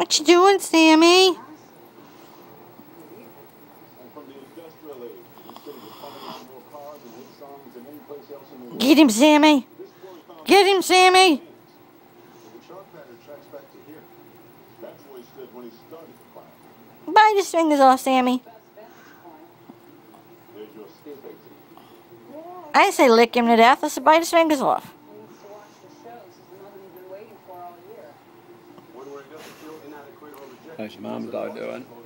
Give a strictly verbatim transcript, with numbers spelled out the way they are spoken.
What you doing, Sammy? Get him, Sammy. Get him, Sammy. Bite his fingers off, Sammy. I didn't say lick him to death. I said bite his fingers off. How's your mum and dad doing?